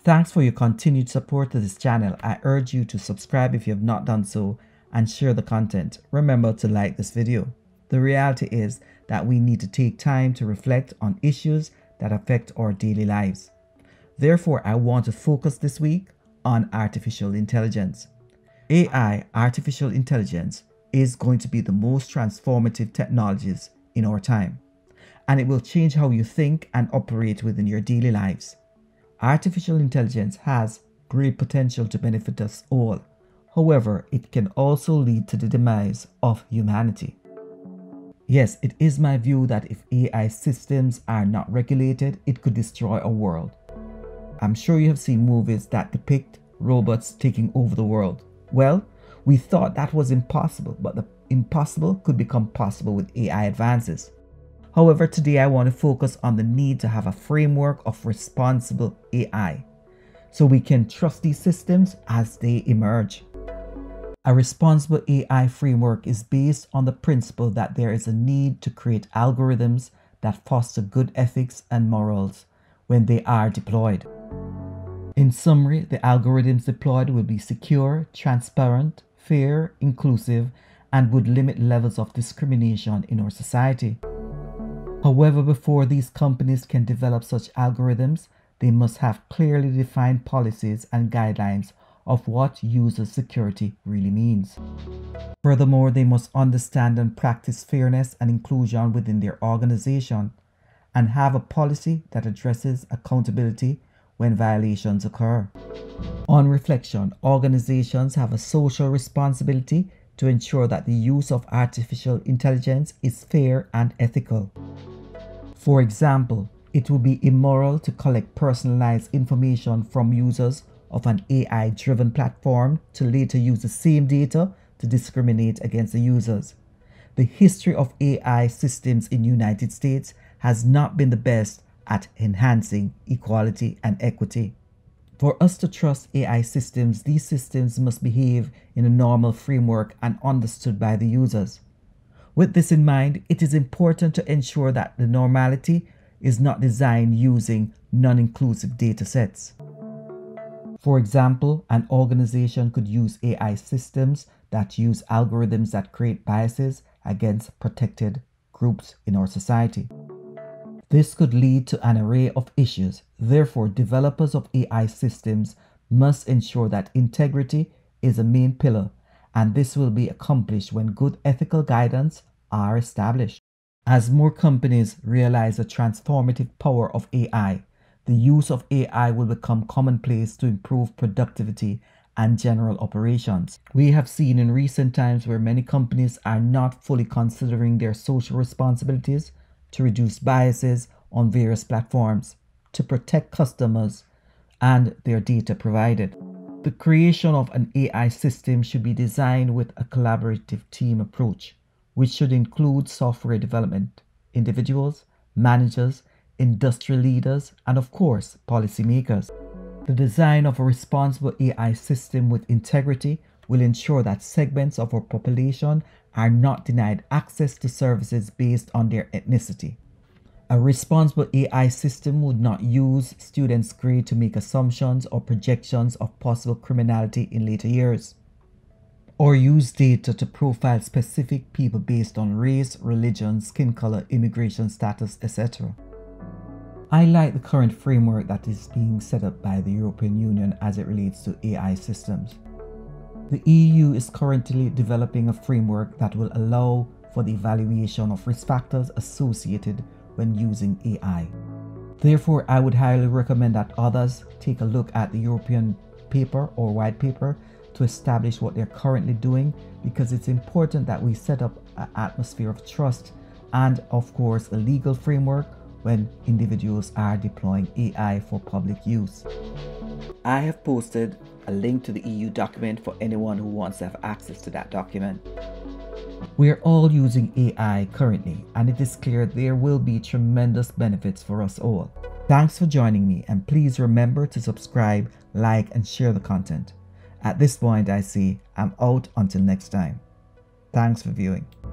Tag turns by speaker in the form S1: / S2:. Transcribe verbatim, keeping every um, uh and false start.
S1: Thanks for your continued support of this channel. I urge you to subscribe if you have not done so and share the content. Remember to like this video. The reality is that we need to take time to reflect on issues that affect our daily lives. Therefore, I want to focus this week on artificial intelligence. A I, artificial intelligence, is going to be the most transformative technologies in our time, and it will change how you think and operate within your daily lives. Artificial intelligence has great potential to benefit us all. However, it can also lead to the demise of humanity. Yes, it is my view that if A I systems are not regulated, it could destroy our world. I'm sure you have seen movies that depict robots taking over the world. Well, we thought that was impossible, but the impossible could become possible with A I advances. However, today I want to focus on the need to have a framework of responsible A I, so we can trust these systems as they emerge. A responsible A I framework is based on the principle that there is a need to create algorithms that foster good ethics and morals when they are deployed. In summary, the algorithms deployed will be secure, transparent, fair, inclusive, and would limit levels of discrimination in our society. However, before these companies can develop such algorithms, they must have clearly defined policies and guidelines of what user security really means. Furthermore, they must understand and practice fairness and inclusion within their organization and have a policy that addresses accountability when violations occur. On reflection, organizations have a social responsibility to ensure that the use of artificial intelligence is fair and ethical. For example, it would be immoral to collect personalized information from users of an A I-driven platform to later use the same data to discriminate against the users. The history of A I systems in the United States has not been the best at enhancing equality and equity. For us to trust A I systems, these systems must behave in a normal framework and understood by the users. With this in mind, it is important to ensure that the normality is not designed using non-inclusive data sets. For example, an organization could use A I systems that use algorithms that create biases against protected groups in our society. This could lead to an array of issues. Therefore, developers of A I systems must ensure that integrity is a main pillar, and this will be accomplished when good ethical guidance are established. As more companies realize the transformative power of A I, the use of A I will become commonplace to improve productivity and general operations. We have seen in recent times where many companies are not fully considering their social responsibilities to reduce biases on various platforms, to protect customers and their data provided. The creation of an A I system should be designed with a collaborative team approach, which should include software development, individuals, managers, industry leaders, and of course, policymakers. The design of a responsible A I system with integrity will ensure that segments of our population are not denied access to services based on their ethnicity. A responsible A I system would not use students' grade to make assumptions or projections of possible criminality in later years, or use data to profile specific people based on race, religion, skin color, immigration status, et cetera. I like the current framework that is being set up by the European Union as it relates to A I systems. The E U is currently developing a framework that will allow for the evaluation of risk factors associated when using A I. Therefore, I would highly recommend that others take a look at the European paper or white paper to establish what they're currently doing, because it's important that we set up an atmosphere of trust and, of course, a legal framework when individuals are deploying A I for public use. I have posted a link to the E U document for anyone who wants to have access to that document. We are all using A I currently, and it is clear there will be tremendous benefits for us all. Thanks for joining me, and please remember to subscribe, like, and share the content. At this point, I say I'm out until next time. Thanks for viewing.